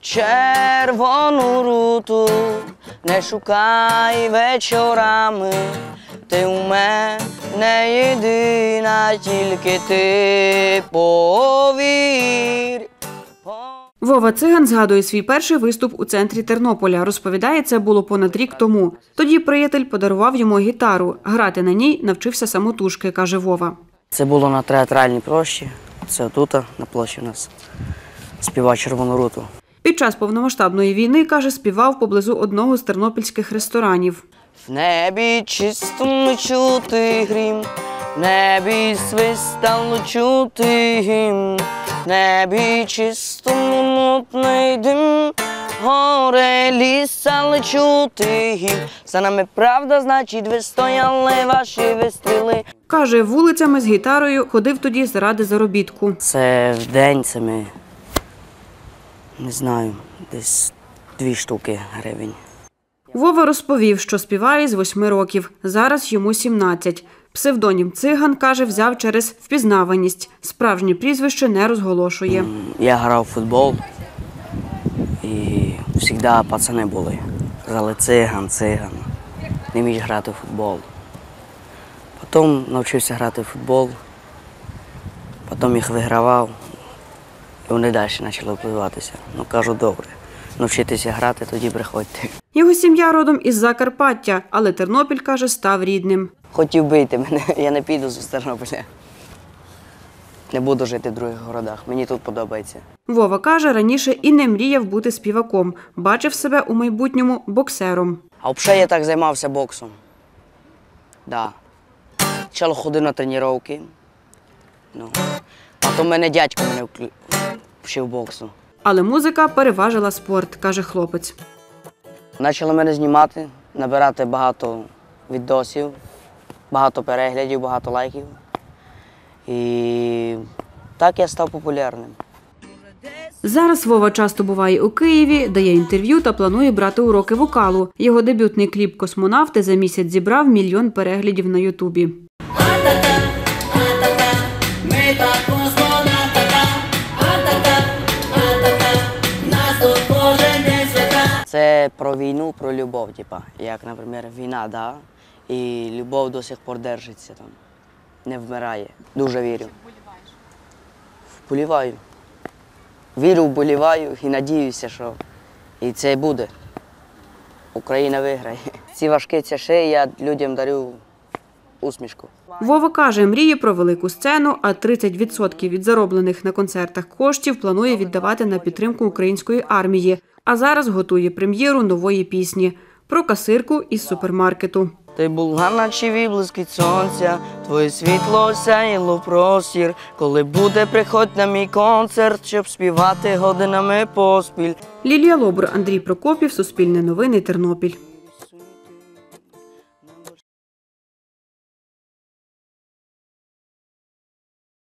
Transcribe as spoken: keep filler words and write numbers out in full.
червону руту не шукай вечорами. Ти у мене єдина, тільки ти повір. Вова Циган згадує свій перший виступ у центрі Тернополя. Розповідає, це було понад рік тому. Тоді приятель подарував йому гітару. Грати на ній навчився самотужки, каже Вова. Це було на театральній площі. Це тут, на площі у нас, співав червону руту. Під час повномасштабної війни, каже, співав поблизу одного з тернопільських ресторанів. В небі чистому чути грім, в небі свистало чути гімн, в небі чистому мутний дим, горе лісали чути гімн. За нами правда, значить, ви стояли ваші вистріли. Каже, вулицями з гітарою ходив тоді заради заробітку. Це в день, це ми, не знаю, десь дві штуки гривень. Вова розповів, що співає з восьми років. Зараз йому сімнадцять. Псевдонім Циган, каже, взяв через впізнаваність. Справжнє прізвище не розголошує. Я грав у футбол і завжди пацани були. Казали Циган, Циган, не вмієш грати в футбол. Потім навчився грати в футбол, потім їх вигравав і вони далі почали впливатися. Ну, кажу, добре. Навчитися грати, тоді приходьте. Його сім'я родом із Закарпаття, але Тернопіль, каже, став рідним. Хотів бити мене, я не піду з Тернополя. Не буду жити в других городах, мені тут подобається. Вова каже, раніше і не мріяв бути співаком. Бачив себе у майбутньому боксером. А взагалі я так займався боксом. Да. Спочатку ходив на тренування. Ну. Потім мене дядько мене вчив боксу. Але музика переважила спорт, каже хлопець. Почали мене знімати, набирати багато відосів, багато переглядів, багато лайків. І так я став популярним. Зараз Вова часто буває у Києві, дає інтерв'ю та планує брати уроки вокалу. Його дебютний кліп «Космонавти» за місяць зібрав мільйон переглядів на Ютубі. Це про війну, про любов, типа. Як, наприклад, війна, да, і любов до сих пор держиться там, не вмирає. Дуже вірю. Вболіваю. Вірю, вболіваю і надіюся, що і це буде. Україна виграє. Ці важкі часи я людям дарю усмішку. Вова каже, мріє про велику сцену, а тридцять відсотків від зароблених на концертах коштів планує віддавати на підтримку української армії. А зараз готує прем'єру нової пісні про касирку із супермаркету. Ти була, наче відблиски сонця, твоє світло сяїло простір. Коли буде, приходь на мій концерт, щоб співати годинами поспіль. Лілія Лобур, Андрій Прокопів, Суспільне новини, Тернопіль.